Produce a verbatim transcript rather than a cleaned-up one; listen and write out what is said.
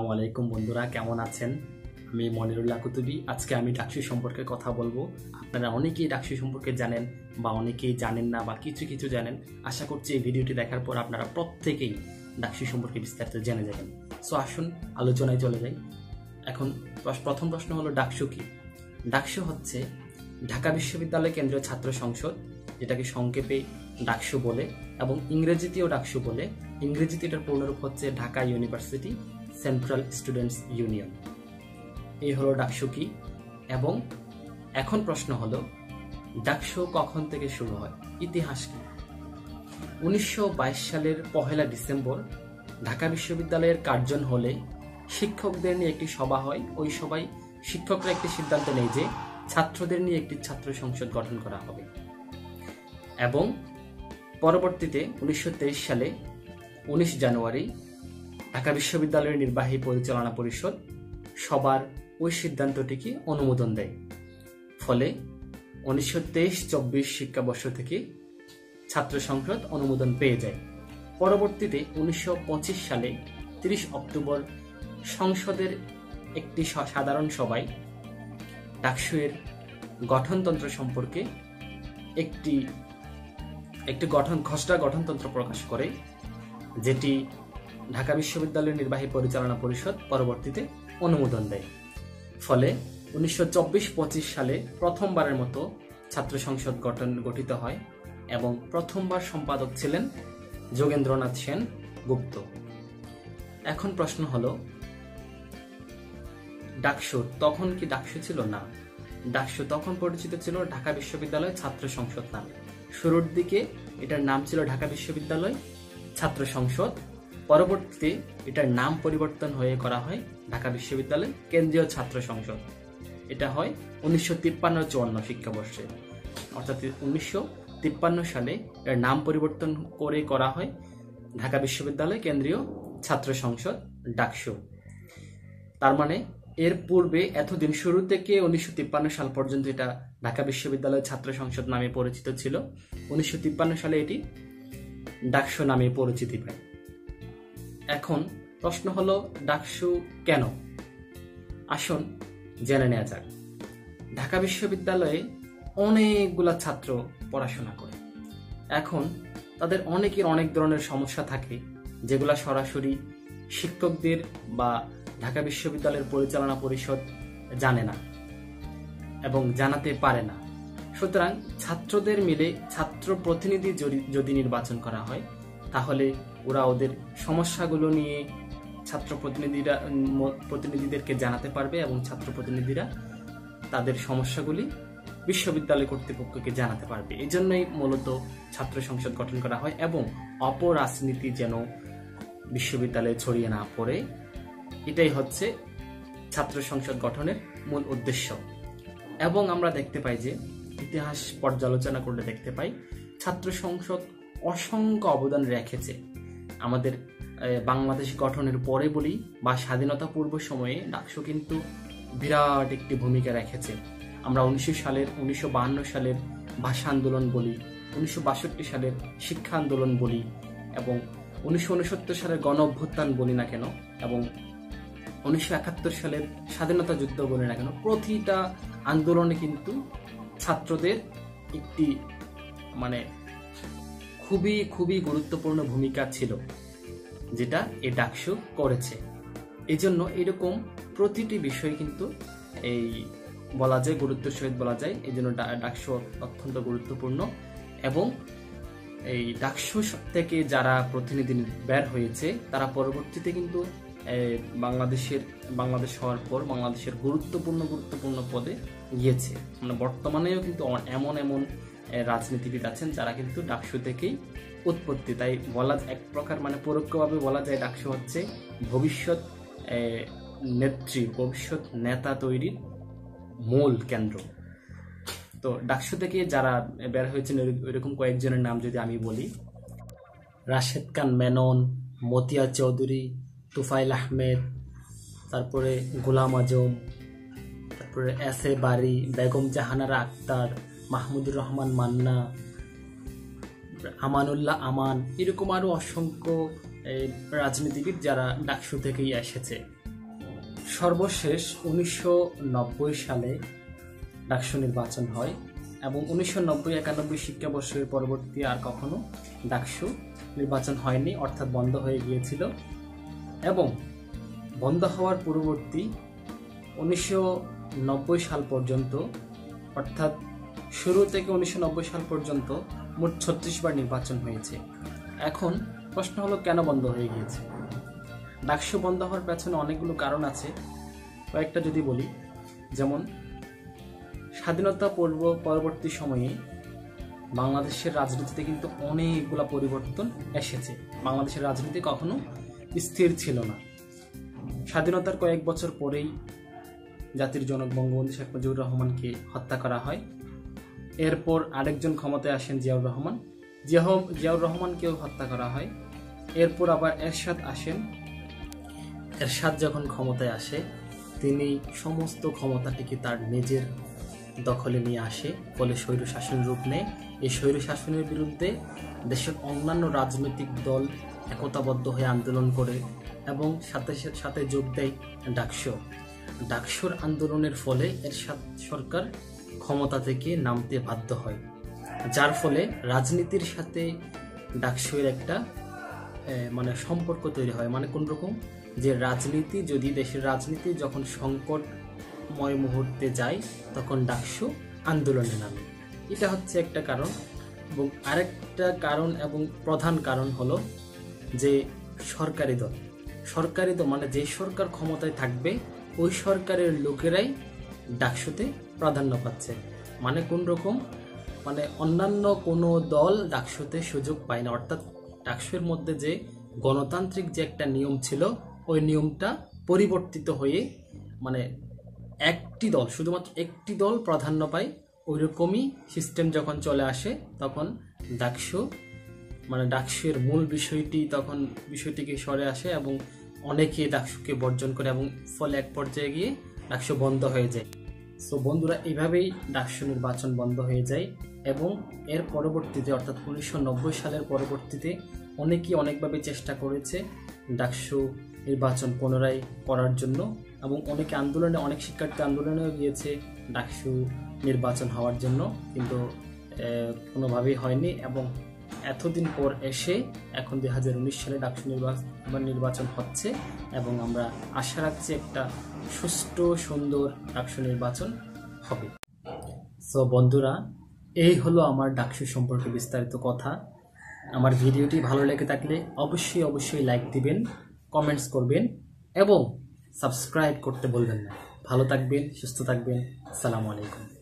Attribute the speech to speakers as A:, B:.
A: আলাইকুম বন্ধুরা, কেমন আছেন? আমি মনিরুল্লাহ কুতুবী। আজকে আমি ডাকসু সম্পর্কে কথা বলবো। আপনারা অনেকেই ডাকসু সম্পর্কে জানেন বা অনেকেই জানেন না বা কিছু কিছু জানেন। আশা করছি এই ভিডিওটি দেখার পর আপনারা প্রত্যেকেই ডাকসু সম্পর্কে বিস্তারিত জেনে যাবেন। সো আসুন আলোচনায় চলে যাই। এখন প্রথম প্রশ্ন হলো, ডাকসু কি? ডাকসু হচ্ছে ঢাকা বিশ্ববিদ্যালয় কেন্দ্রীয় ছাত্র সংসদ, যেটাকে সংক্ষেপে ডাকসু বলে, এবং ইংরেজিতেও ডাকসু বলে। ইংরেজিতে এটার পূর্ণরূপ হচ্ছে Dhaka university central students union. এই হলো ডাকসু কি। এবং এখন প্রশ্ন হলো, ডাকসু কখন থেকে শুরু হয়, ইতিহাস কি? উনিশশো বাইশ সালের পহেলা ডিসেম্বর ঢাকা বিশ্ববিদ্যালয়ের কার্জন হলে শিক্ষকদের নিয়ে একটি সভা হয়। ওই সভায় শিক্ষকরা একটি সিদ্ধান্ত নেয় যে ছাত্রদের নিয়ে একটি ছাত্র সংসদ গঠন করা হবে। এবং পরবর্তীতে উনিশশো তেইশ সালে উনিশ জানুয়ারি ঢাকা বিশ্ববিদ্যালয়ের নির্বাহী পরিচালনা পরিষদ সবার ওই সিদ্ধান্তটিকে অনুমোদন দেয়। ফলে উনিশশো তেইশ চব্বিশ শিক্ষাবর্ষ থেকে ছাত্র সংসদ অনুমোদন পেয়ে যায়। পরবর্তীতে উনিশশো পঁচিশ সালে তিরিশ অক্টোবর সংসদের একটি সাধারণ সভায় ডাকসু এর গঠনতন্ত্র সম্পর্কে একটি একটি গঠন খসড়া গঠনতন্ত্র প্রকাশ করে, যেটি ঢাকা বিশ্ববিদ্যালয়ের নির্বাহী পরিচালনা পরিষদ পরবর্তীতে অনুমোদন দেয়। ফলে উনিশশো চব্বিশ পঁচিশ সালে প্রথমবারের মতো ছাত্র সংসদ গঠন গঠিত হয় এবং প্রথমবার সম্পাদক ছিলেন যোগেন্দ্রনাথ সেন গুপ্ত। এখন প্রশ্ন হলো, ডাকসু তখন কি ডাকসু ছিল? না, ডাকসু তখন পরিচিত ছিল ঢাকা বিশ্ববিদ্যালয় ছাত্র সংসদ নামে। শুরুর দিকে এটার নাম ছিল ঢাকা বিশ্ববিদ্যালয় ছাত্র সংসদ। পরবর্তীতে এটার নাম পরিবর্তন হয়ে করা হয় ঢাকা বিশ্ববিদ্যালয় কেন্দ্রীয় ছাত্র সংসদ। এটা হয় উনিশশো তিপ্পান্ন চুয়ান্ন শিক্ষাবর্ষে, অর্থাৎ উনিশশো তিপ্পান্ন সালে এর নাম পরিবর্তন করে করা হয় ঢাকা বিশ্ববিদ্যালয় কেন্দ্রীয় ছাত্র সংসদ ডাকসু। তার মানে এর পূর্বে এতদিন শুরু থেকে উনিশশো তিপ্পান্ন সাল পর্যন্ত এটা ঢাকা বিশ্ববিদ্যালয় ছাত্র সংসদ নামে পরিচিত ছিল। উনিশশো তিপ্পান্ন সালে এটি ডাকসু নামে পরিচিতি পায়। এখন প্রশ্ন হলো, ডাকসু কেন? আসুন জেনে নেওয়া যাক। ঢাকা বিশ্ববিদ্যালয়ে অনেকগুলা ছাত্র পড়াশোনা করে। এখন তাদের অনেকের অনেক ধরনের সমস্যা থাকে, যেগুলা সরাসরি শিক্ষকদের বা ঢাকা বিশ্ববিদ্যালয়ের পরিচালনা পরিষদ জানে না এবং জানাতে পারে না। সুতরাং ছাত্রদের মিলে ছাত্র প্রতিনিধি যদি নির্বাচন করা হয়, তাহলে ওরা ওদের সমস্যাগুলো নিয়ে ছাত্র প্রতিনিধিরা প্রতিনিধিদেরকে জানাতে পারবে এবং ছাত্র প্রতিনিধিরা তাদের সমস্যাগুলি বিশ্ববিদ্যালয় কর্তৃপক্ষকে জানাতে পারবে। এই জন্যই মূলত ছাত্র সংসদ গঠন করা হয় এবং অপরাজনীতি যেন বিশ্ববিদ্যালয়ে ছড়িয়ে না পড়ে, এটাই হচ্ছে ছাত্র সংসদ গঠনের মূল উদ্দেশ্য। এবং আমরা দেখতে পাই যে ইতিহাস পর্যালোচনা করলে দেখতে পাই ছাত্র সংসদ অসংখ্য অবদান রেখেছে আমাদের বাংলাদেশ গঠনের পরে বলি বা স্বাধীনতা পূর্ব সময়ে ডাকসু কিন্তু বিরাট একটি ভূমিকা রেখেছে। আমরা উনিশশো সালের উনিশশো বাহান্ন সালের ভাষা আন্দোলন বলি, উনিশশো বাষট্টি সালের শিক্ষা আন্দোলন বলি এবং উনিশশো উনসত্তর সালের গণ অভ্যুত্থান বলি না কেন, এবং উনিশশো একাত্তর সালের স্বাধীনতা যুদ্ধ বলি না কেন, প্রতিটা আন্দোলনে কিন্তু ছাত্রদের একটি মানে খুবই খুবই গুরুত্বপূর্ণ ভূমিকা ছিল, যেটা এই ডাকসু করেছে। এই জন্য এরকম প্রতিটি বিষয় কিন্তু এই বলা যায় গুরুত্বের সহিত বলা যায়। এই জন্য ডাকসু অত্যন্ত গুরুত্বপূর্ণ। এবং এই ডাকসু থেকে যারা প্রতিনিধি বের হয়েছে, তারা পরবর্তীতে কিন্তু বাংলাদেশের বাংলাদেশ হওয়ার পর বাংলাদেশের গুরুত্বপূর্ণ গুরুত্বপূর্ণ পদে গিয়েছে। মানে বর্তমানেও কিন্তু এমন এমন রাজনীতিবিদ আছেন যারা কিন্তু ডাকসু থেকেই উৎপত্তি। তাই বলা এক প্রকার মানে পরোক্ষভাবে বলা যায় ডাকসু হচ্ছে ভবিষ্যৎ নেত্রী, ভবিষ্যৎ নেতা তৈরির মূল কেন্দ্র। তো ডাকসু থেকে যারা বের হয়েছেন এরকম কয়েকজনের নাম যদি আমি বলি, রাশেদ খান মেনন, মতিয়া চৌধুরী, তুফাইল আহমেদ, তারপরে গোলাম আজম, তারপরে এস এ বারি, বেগম জাহানারা আক্তার, মাহমুদুর রহমান মান্না, আমানুল্লাহ আমান, এরকম আরো অসংখ্য রাজনীতিবিদ যারা ডাকসু থেকেই এসেছে। সর্বশেষ উনিশশো নব্বই সালে ডাকসু নির্বাচন হয় এবং উনিশশো নব্বই একানব্বই শিক্ষাবর্ষের পরবর্তী আর কখনো ডাকসু নির্বাচন হয়নি, অর্থাৎ বন্ধ হয়ে গিয়েছিল। এবং বন্ধ হওয়ার পূর্ববর্তী উনিশশো নব্বই সাল পর্যন্ত, অর্থাৎ শুরু থেকে উনিশশো নব্বই সাল পর্যন্ত মোট ছত্রিশ বার নির্বাচন হয়েছে। এখন প্রশ্ন হলো কেন বন্ধ হয়ে গিয়েছে? ডাকসু বন্ধ হওয়ার পেছনে অনেকগুলো কারণ আছে, কয়েকটা যদি বলি। যেমন স্বাধীনতা পূর্ব পরবর্তী সময়ে বাংলাদেশের রাজনীতিতে কিন্তু অনেকগুলো পরিবর্তন এসেছে। বাংলাদেশের রাজনীতি কখনো স্থির ছিল না। স্বাধীনতার কয়েক বছর পরেই জাতির জনক বঙ্গবন্ধু শেখ মুজিবুর রহমানকে হত্যা করা হয়। এরপর আরেকজন ক্ষমতায় আসেন জিয়াউর রহমান, জিয়া- জিয়াউর রহমানকেও হত্যা করা হয়। এরপর আবার এরশাদ আসেন। এরশাদ যখন ক্ষমতায় আসে তিনি সমস্ত ক্ষমতাটিকে তার নিজের দখলে নিয়ে আসে, ফলে স্বৈরশাসন রূপ নেয়। এই স্বৈরশাসনের বিরুদ্ধে দেশের অন্যান্য রাজনৈতিক দল একতাবদ্ধ হয়ে আন্দোলন করে এবং সাথে সাথে যোগ দেয় ডাকসু। ডাকসুর আন্দোলনের ফলে এরশাদ সরকার ক্ষমতা থেকে নামতে বাধ্য হয়, যার ফলে রাজনীতির সাথে ডাকসুয়ের একটা মানে সম্পর্ক তৈরি হয়। মানে কোন রকম, যে রাজনীতি যদি দেশের রাজনীতি যখন সংকটময় মুহূর্তে যায় তখন ডাকসু আন্দোলনে নামে। এটা হচ্ছে একটা কারণ। এবং আরেকটা কারণ এবং প্রধান কারণ হলো যে সরকারি দল সরকারি দল মানে যে সরকার ক্ষমতায় থাকবে ওই সরকারের লোকেরাই ডাকসুতে প্রাধান্য পাচ্ছে। মানে কোন রকম, মানে অন্যান্য কোনো দল ডাকসুতে সুযোগ পায় না। অর্থাৎ ডাকসুর মধ্যে যে গণতান্ত্রিক যে একটা নিয়ম ছিল ওই নিয়মটা পরিবর্তিত হয়ে মানে একটি দল, শুধুমাত্র একটি দল প্রাধান্য পায়। ওইরকমই সিস্টেম যখন চলে আসে তখন ডাকসু মানে ডাকসুর মূল বিষয়টি তখন বিষয়টিকে সরে আসে এবং অনেকে ডাকসুকে বর্জন করে এবং ফলে এক পর্যায়ে গিয়ে ডাকসু বন্ধ হয়ে যায়। সো বন্ধুরা, এইভাবেই ডাকসু নির্বাচন বন্ধ হয়ে যায় এবং এর পরবর্তীতে অর্থাৎ উনিশশো নব্বই সালের পরবর্তীতে অনেকেই অনেকভাবে চেষ্টা করেছে ডাকসু নির্বাচন পুনরায় করার জন্য এবং অনেকে আন্দোলনে অনেক শিক্ষার্থী আন্দোলনেও গিয়েছে ডাকসু নির্বাচন হওয়ার জন্য, কিন্তু কোনোভাবেই হয়নি। এবং এতদিন পর এসে এখন দুই হাজার উনিশ সালে ডাকসু নির্বাচন নির্বাচন হচ্ছে এবং আমরা আশা রাখছি একটা সুষ্ঠু সুন্দর ডাকসু নির্বাচন হবে। সো বন্ধুরা, এই হলো আমার ডাকসু সম্পর্কে বিস্তারিত কথা। আমার ভিডিওটি ভালো লেগে থাকলে অবশ্যই অবশ্যই লাইক দিবেন, কমেন্টস করবেন এবং সাবস্ক্রাইব করতে বলবেন না। ভালো থাকবেন, সুস্থ থাকবেন। আসসালামু আলাইকুম।